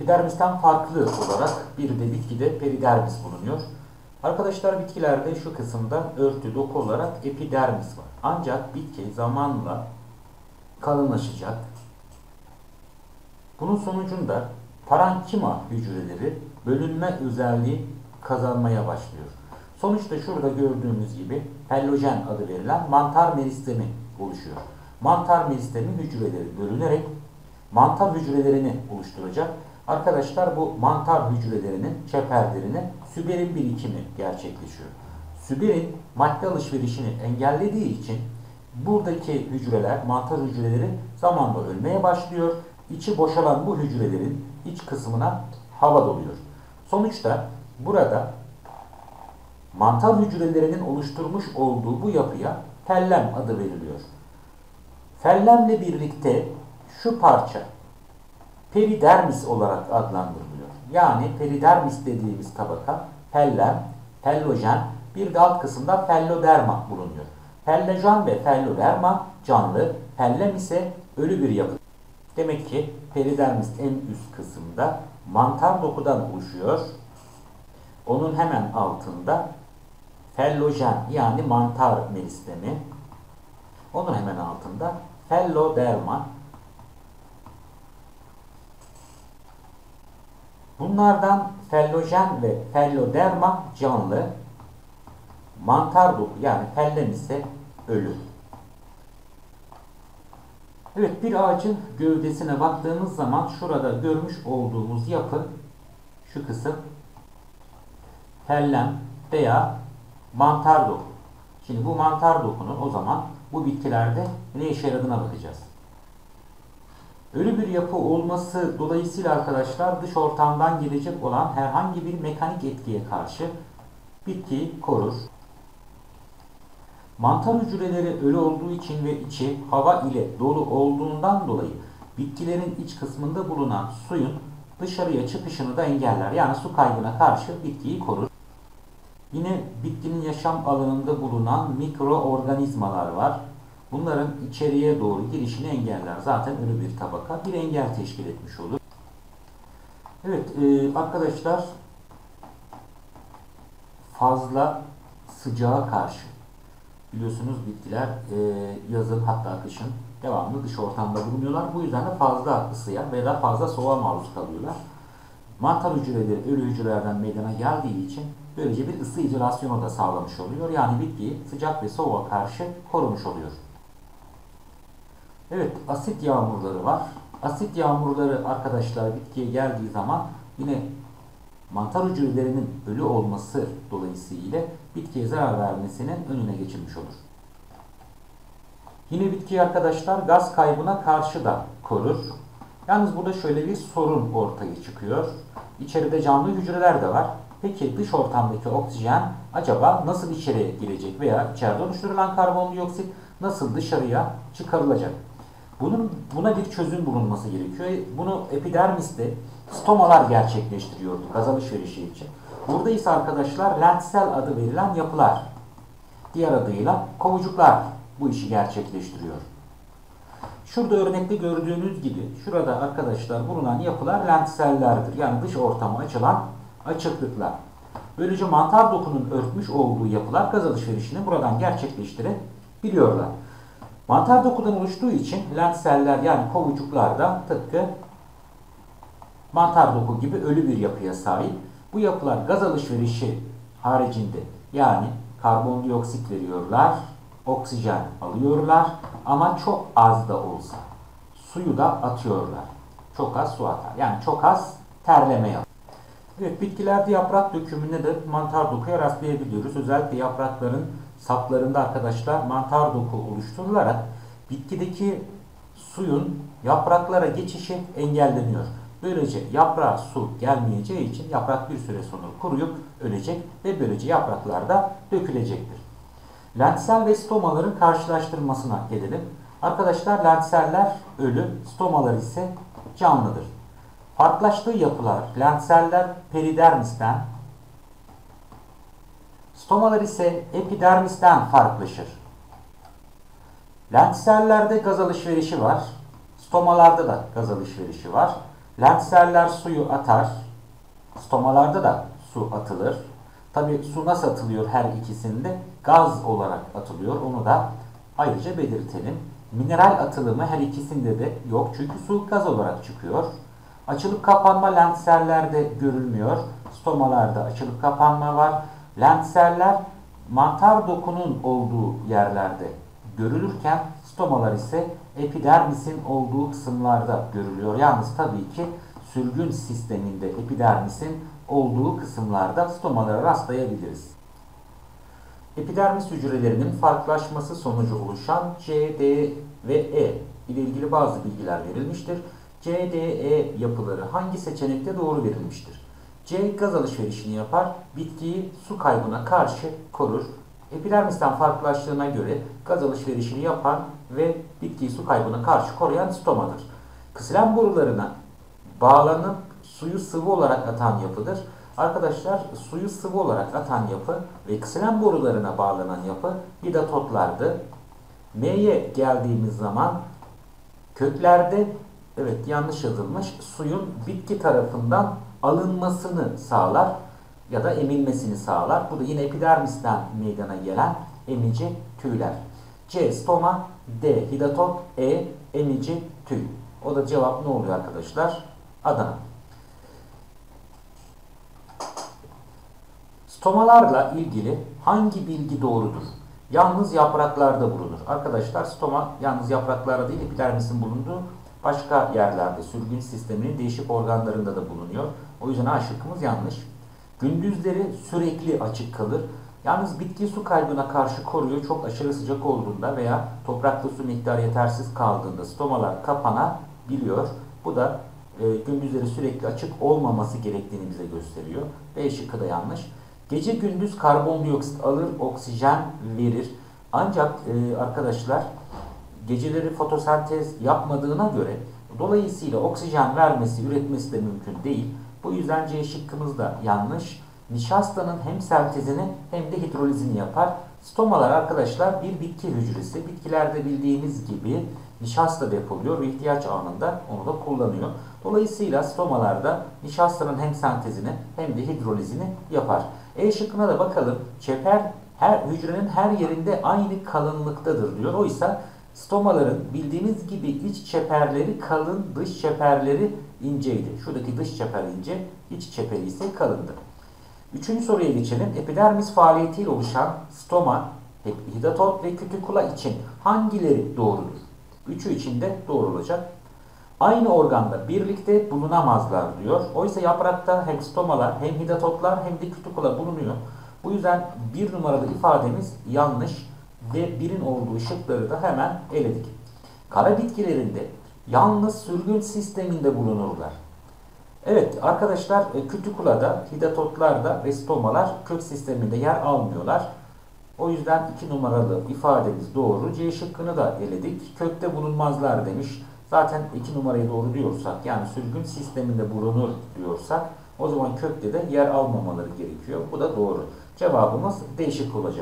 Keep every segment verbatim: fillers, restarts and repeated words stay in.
epidermisten farklı olarak bir de bitkide peridermis bulunuyor. Arkadaşlar bitkilerde şu kısımda örtü doku olarak epidermis var. Ancak bitki zamanla kalınlaşacak. Bunun sonucunda parenkima hücreleri bölünme özelliği kazanmaya başlıyor. Sonuçta şurada gördüğümüz gibi fellojen adı verilen mantar meristemi oluşuyor. Mantar meristemi hücreleri bölünerek mantar hücrelerini oluşturacak. Arkadaşlar bu mantar hücrelerinin çeperlerine süberin birikimi gerçekleşiyor. Süberin madde alışverişini engellediği için buradaki hücreler, mantar hücreleri zamanla ölmeye başlıyor. İçi boşalan bu hücrelerin iç kısmına hava doluyor. Sonuçta burada mantar hücrelerinin oluşturmuş olduğu bu yapıya fellem adı veriliyor. Fellemle birlikte şu parça peridermis olarak adlandırılıyor. Yani peridermis dediğimiz tabaka fellem, fellojen, bir de alt kısımda felloderma bulunuyor. Fellojen ve felloderma canlı, fellem ise ölü bir yapı. Demek ki peridermis en üst kısımda mantar dokudan oluşuyor. Onun hemen altında fellojen yani mantar meristemi. Onun hemen altında felloderma. Bunlardan fellojen ve felloderma canlı, mantar doku yani fellem ise ölü. Evet, bir ağacın gövdesine baktığımız zaman şurada görmüş olduğumuz yapı şu kısım fellem veya mantar doku. Şimdi bu mantar dokunun o zaman bu bitkilerde ne işe yaradığına bakacağız. Ölü bir yapı olması dolayısıyla arkadaşlar dış ortamdan gelecek olan herhangi bir mekanik etkiye karşı bitkiyi korur. Mantar hücreleri ölü olduğu için ve içi hava ile dolu olduğundan dolayı bitkilerin iç kısmında bulunan suyun dışarıya çıkışını da engeller. Yani su kaybına karşı bitkiyi korur. Yine bitkinin yaşam alanında bulunan mikroorganizmalar var. Bunların içeriye doğru girişini engeller. Zaten ölü bir tabaka bir engel teşkil etmiş olur. Evet e, arkadaşlar fazla sıcağa karşı biliyorsunuz bitkiler e, yazın hatta kışın devamlı dış ortamda bulunuyorlar. Bu yüzden de fazla ısıya veya fazla soğuğa maruz kalıyorlar. Mantar hücreleri ölü hücrelerden meydana geldiği için böylece bir ısı izolasyonu da sağlamış oluyor. Yani bitkiyi sıcak ve soğuğa karşı korumuş oluyor. Evet, asit yağmurları var. Asit yağmurları arkadaşlar bitkiye geldiği zaman yine mantar hücrelerinin ölü olması dolayısıyla bitkiye zarar vermesinin önüne geçilmiş olur. Yine bitkiyi arkadaşlar gaz kaybına karşı da korur. Yalnız burada şöyle bir sorun ortaya çıkıyor. İçeride canlı hücreler de var. Peki dış ortamdaki oksijen acaba nasıl içeriye girecek veya içeride oluşturulan karbondioksit nasıl dışarıya çıkarılacak? Bunun, buna bir çözüm bulunması gerekiyor. Bunu epidermiste stomalar gerçekleştiriyordu gaz alışverişi için. Burada ise arkadaşlar lentisel adı verilen yapılar, diğer adıyla kovucuklar bu işi gerçekleştiriyor. Şurada örnekte gördüğünüz gibi şurada arkadaşlar bulunan yapılar lentisellerdir. Yani dış ortama açılan açıklıklar. Böylece mantar dokunun örtmüş olduğu yapılar gaz alışverişini buradan gerçekleştirebiliyorlar. Mantar dokudan oluştuğu için lentiseller yani kovucuklar da tıpkı mantar doku gibi ölü bir yapıya sahip. Bu yapılar gaz alışverişi haricinde yani karbondioksit veriyorlar, oksijen alıyorlar ama çok az da olsa suyu da atıyorlar. Çok az su atar. Yani çok az terleme yapar. Evet, bitkilerde yaprak dökümünde de mantar dokuya rastlayabiliyoruz. Özellikle yaprakların saplarında arkadaşlar mantar doku oluşturularak bitkideki suyun yapraklara geçişi engelleniyor. Böylece yaprağa su gelmeyeceği için yaprak bir süre sonra kuruyup ölecek ve böylece yapraklar da dökülecektir. Lentisel ve stomaların karşılaştırmasına gelelim. Arkadaşlar lentiseller ölü, stomalar ise canlıdır. Farklılaştığı yapılar lentiseller peridermisten, stomalar ise epidermisten farklılaşır. Lentisellerde gaz alışverişi var. Stomalarda da gaz alışverişi var. Lentiseller suyu atar. Stomalarda da su atılır. Tabi su nasıl atılıyor her ikisinde? Gaz olarak atılıyor. Onu da ayrıca belirtelim. Mineral atılımı her ikisinde de yok. Çünkü su gaz olarak çıkıyor. Açılıp kapanma lentisellerde görülmüyor. Stomalarda açılıp kapanma var. Lentiseller mantar dokunun olduğu yerlerde görülürken stomalar ise epidermisin olduğu kısımlarda görülüyor. Yalnız tabii ki sürgün sisteminde epidermisin olduğu kısımlarda stomalara rastlayabiliriz. Epidermis hücrelerinin farklılaşması sonucu oluşan C, D ve E ile ilgili bazı bilgiler verilmiştir. C, D, E yapıları hangi seçenekte doğru verilmiştir? C gaz alışverişini yapar, bitkiyi su kaybına karşı korur. Epidermisten farklılaştığına göre gaz alışverişini yapan ve bitkiyi su kaybına karşı koruyan stomadır. Ksilem borularına bağlanıp suyu sıvı olarak atan yapıdır. Arkadaşlar suyu sıvı olarak atan yapı ve ksilem borularına bağlanan yapı hidatotlardı. M'ye geldiğimiz zaman köklerde evet yanlış yazılmış suyun bitki tarafından alınmasını sağlar ya da emilmesini sağlar. Bu da yine epidermisten meydana gelen emici tüyler. C stoma, D hidatot, E emici tüy. O da cevap ne oluyor arkadaşlar? Adana. Stomalarla ilgili hangi bilgi doğrudur? Yalnız yapraklarda bulunur. Arkadaşlar stoma yalnız yapraklarda değil, epidermisin bulunduğu başka yerlerde, sürgün sisteminin değişik organlarında da bulunuyor. O yüzden A şıkkımız yanlış. Gündüzleri sürekli açık kalır. Yalnız bitki su kaybına karşı koruyor. Çok aşırı sıcak olduğunda veya toprakta su miktarı yetersiz kaldığında stomalar kapanabiliyor. Bu da e, gündüzleri sürekli açık olmaması gerektiğini bize gösteriyor. B şıkkı da yanlış. Gece gündüz karbondioksit alır, oksijen verir. Ancak e, arkadaşlar geceleri fotosentez yapmadığına göre dolayısıyla oksijen vermesi, üretmesi de mümkün değil. Bu yüzden C şıkkımız da yanlış. Nişastanın hem sentezini hem de hidrolizini yapar. Stomalar arkadaşlar bir bitki hücresi. Bitkilerde bildiğimiz gibi nişasta depoluyor ve ihtiyaç anında onu da kullanıyor. Dolayısıyla stomalarda nişastanın hem sentezini hem de hidrolizini yapar. E şıkkına da bakalım. Çeper her hücrenin her yerinde aynı kalınlıktadır diyor. Oysa stomaların bildiğimiz gibi iç çeperleri kalın, dış çeperleri inceydi. Şuradaki dış çeper ince, iç çeperi ise kalındı. Üçüncü soruya geçelim. Epidermis faaliyetiyle oluşan stoma, hidatot ve kütükula için hangileri doğrudur? Üçü için de doğru olacak. Aynı organda birlikte bulunamazlar diyor. Oysa yaprakta hem stomalar hem hidatotlar hem de kütükula bulunuyor. Bu yüzden bir numaralı ifademiz yanlış ve birin olduğu şıkları da hemen eledik. Kara bitkilerinde yalnız sürgün sisteminde bulunurlar. Evet arkadaşlar kütükulada, hidatotlarda ve stomalar kök sisteminde yer almıyorlar. O yüzden iki numaralı ifademiz doğru. C şıkkını da eledik. Kökte bulunmazlar demiş. Zaten iki numarayı doğru diyorsak yani sürgün sisteminde bulunur diyorsak o zaman kökte de yer almamaları gerekiyor. Bu da doğru. Cevabımız D şıkkı olacak.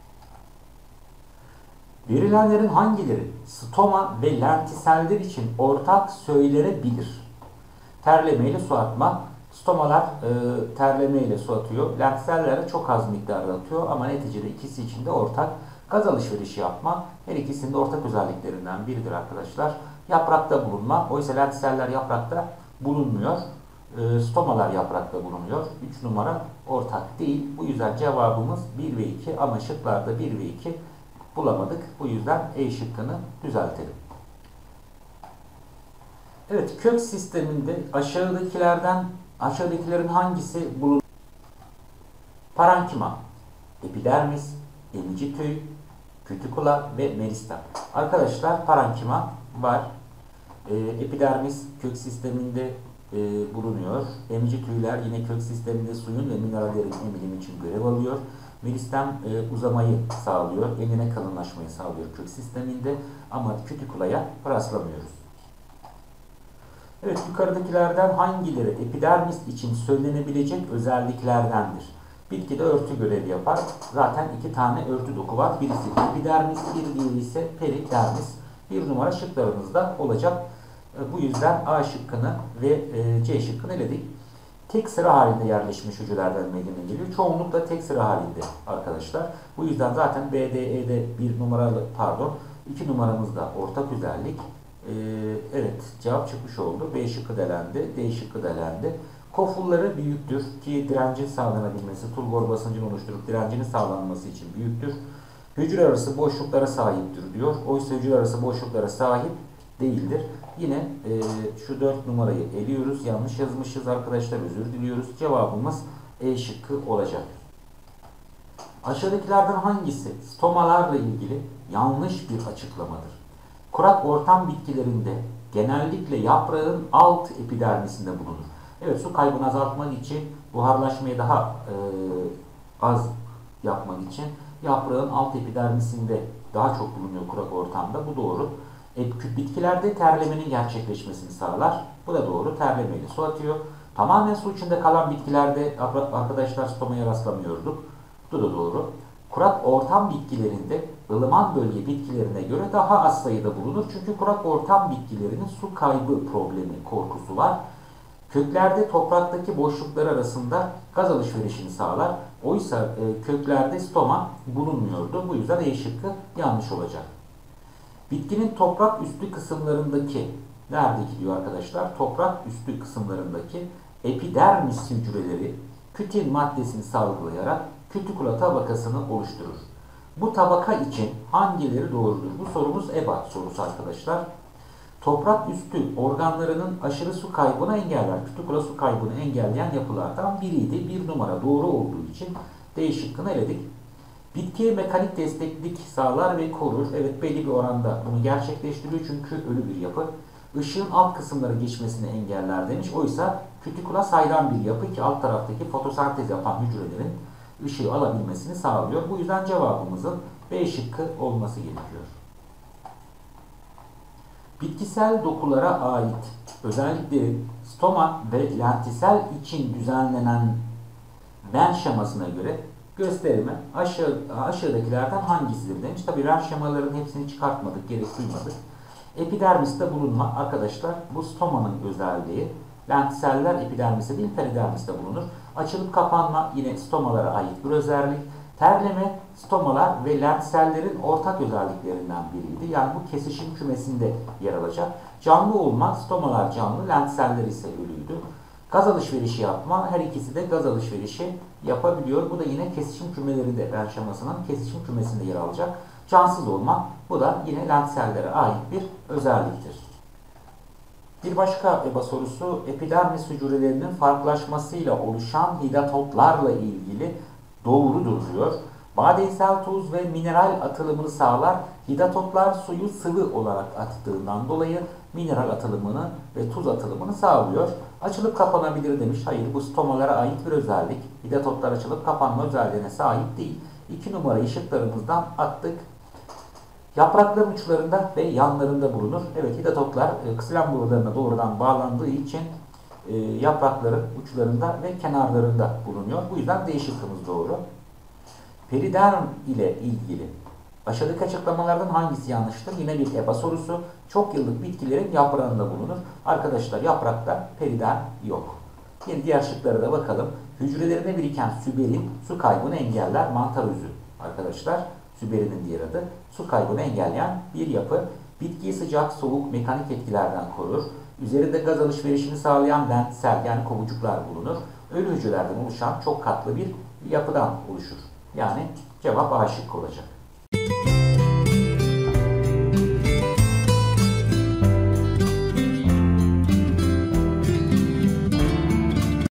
Verilenlerin hangileri stoma ve lentiseller için ortak söylenebilir? Terleme ile su atma. Stomalar e, terleme ile su atıyor. Lentisellere çok az miktarda atıyor ama neticede ikisi için de ortak. Gaz alışverişi yapma. Her ikisinin de ortak özelliklerinden biridir arkadaşlar. Yaprakta bulunma. Oysa lentiseller yaprakta bulunmuyor. E, stomalar yaprakta bulunuyor. üç numara ortak değil. Bu yüzden cevabımız bir ve iki ama şıklarda bir ve iki bulamadık. Bu yüzden E şıkkını düzeltelim. Evet, kök sisteminde aşağıdakilerden aşağıdakilerin hangisi bulunur? Parankima, epidermis, emici tüy, kütükula ve meristem. Arkadaşlar parankima var. E, epidermis kök sisteminde e, bulunuyor. Emici tüyler yine kök sisteminde suyun ve minerallerin emilimi için görev alıyor. Meristem e, uzamayı sağlıyor, enine kalınlaşmayı sağlıyor kök sisteminde ama kütükulaya rastlamıyoruz. Evet, yukarıdakilerden hangileri epidermis için söylenebilecek özelliklerdendir? Bitkide örtü görevi yapar. Zaten iki tane örtü doku var. Birisi epidermis, bir diğeri ise peridermis. Bir numara şıklarımızda olacak. E, bu yüzden A şıkkını ve e, C şıkkını eledik. Tek sıra halinde yerleşmiş hücrelerden meydana geliyor. Çoğunlukla tek sıra halinde arkadaşlar. Bu yüzden zaten B D E'de bir numaralı pardon iki numaramızda ortak özellik. Ee, evet cevap çıkmış oldu. B şıkkı delendi. D şıkkı delendi. Kofulları büyüktür ki direncin sağlanabilmesi, turgor basıncını oluşturup direncinin sağlanması için büyüktür. Hücre arası boşluklara sahiptir diyor. Oysa hücre arası boşluklara sahip değildir. Yine e, şu dört numarayı eliyoruz. Yanlış yazmışız arkadaşlar. Özür diliyoruz. Cevabımız E şıkkı olacak. Aşağıdakilerden hangisi stomalarla ilgili yanlış bir açıklamadır? Kurak ortam bitkilerinde genellikle yaprağın alt epidermisinde bulunur. Evet, su kaybını azaltmak için, buharlaşmayı daha e, az yapmak için yaprağın alt epidermisinde daha çok bulunuyor kurak ortamda. Bu doğru. E, bitkilerde terlemenin gerçekleşmesini sağlar. Bu da doğru. Terlemeyle su atıyor. Tamamen su içinde kalan bitkilerde arkadaşlar stomaya rastlamıyorduk. Bu da doğru. Kurak ortam bitkilerinde ılıman bölge bitkilerine göre daha az sayıda bulunur. Çünkü kurak ortam bitkilerinin su kaybı problemi, korkusu var. Köklerde topraktaki boşluklar arasında gaz alışverişini sağlar. Oysa e, köklerde stoma bulunmuyordu. Bu yüzden E şıkkı yanlış olacak. Bitkinin toprak üstü kısımlarındaki, neredeki diyor arkadaşlar, toprak üstü kısımlarındaki epidermis hücreleri kütin maddesini salgılayarak kütikula tabakasını oluşturur. Bu tabaka için hangileri doğrudur? Bu sorumuz EBA sorusu arkadaşlar. Toprak üstü organlarının aşırı su kaybını engeller. Kütikula su kaybını engelleyen yapılardan biriydi. Bir numara doğru olduğu için D şıkkını eledik. Bitkiye mekanik desteklik sağlar ve korur. Evet, belli bir oranda bunu gerçekleştiriyor çünkü ölü bir yapı. Işığın alt kısımlara geçmesini engeller demiş. Oysa kütikula saydam bir yapı ki alt taraftaki fotosentez yapan hücrelerin ışığı alabilmesini sağlıyor. Bu yüzden cevabımızın B şıkkı olması gerekiyor. Bitkisel dokulara ait özelliklerin stoma ve lentisel için düzenlenen Venn şemasına göre gösterimi aşağı, aşağıdakilerden hangisidir demiş. Tabi Venn şemaların hepsini çıkartmadık, gerek duymadık. Epidermiste bulunma arkadaşlar bu stomanın özelliği. Lentiseller epidermiste değil peridermiste bulunur. Açılıp kapanma yine stomalara ait bir özellik. Terleme stomalar ve lentisellerin ortak özelliklerinden biriydi. Yani bu kesişim kümesinde yer alacak. Canlı olma, stomalar canlı, lentiseller ise ölüydü. Gaz alışverişi yapma, her ikisi de gaz alışverişi yapabiliyor. Bu da yine kesişim kümelerinde, Venn şemasının kesişim kümesinde yer alacak. Cansız olma, bu da yine lentisellere ait bir özelliktir. Bir başka EBA sorusu, epidermis hücrelerinin farklılaşmasıyla oluşan hidatotlarla ilgili doğrudur diyor. Badensel tuz ve mineral atılımını sağlar. Hidatotlar suyu sıvı olarak attığından dolayı mineral atılımını ve tuz atılımını sağlıyor. Açılıp kapanabilir demiş. Hayır, bu stomalara ait bir özellik. Hidatotlar açılıp kapanma özelliğine sahip değil. İki numarayı şıklarımızdan attık. Yaprakların uçlarında ve yanlarında bulunur. Evet, hidatotlar e, ksilem borularına doğrudan bağlandığı için e, yaprakların uçlarında ve kenarlarında bulunuyor. Bu yüzden D şıkkımız doğru. Periderm ile ilgili aşağıdaki açıklamalardan hangisi yanlıştır? Yine bir EBA sorusu. Çok yıllık bitkilerin yaprağında bulunur. Arkadaşlar, yaprakta periderm yok. Yine diğer şıklara da bakalım. Hücrelerine biriken süberin su kaybını engeller. Mantar özü arkadaşlar. Süberinin diğer adı. Su kaybını engelleyen bir yapı. Bitkiyi sıcak, soğuk, mekanik etkilerden korur. Üzerinde gaz alışverişini sağlayan lentisel yani kovucuklar bulunur. Ölü hücrelerden oluşan çok katlı bir yapıdan oluşur. Yani cevap A şıkkı olacak.